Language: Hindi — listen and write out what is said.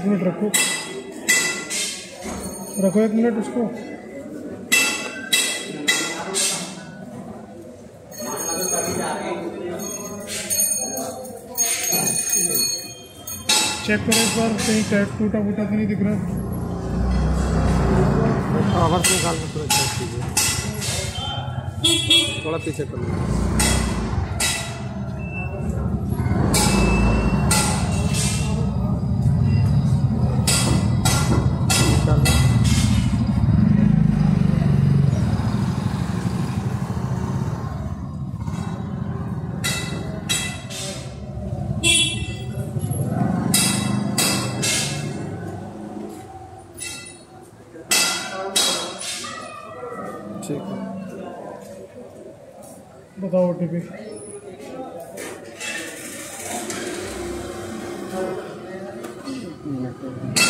एक मिनट रखो, रखो 1 मिनट उसको। चेक करो एक बार, कहीं टैप टूटा फूटा तो नहीं दिख रहा। आवाज निकाल के थोड़ा चेक कीजिए, थोड़ा पीछे कर लीजिए। ठीक है, बताओ OTP।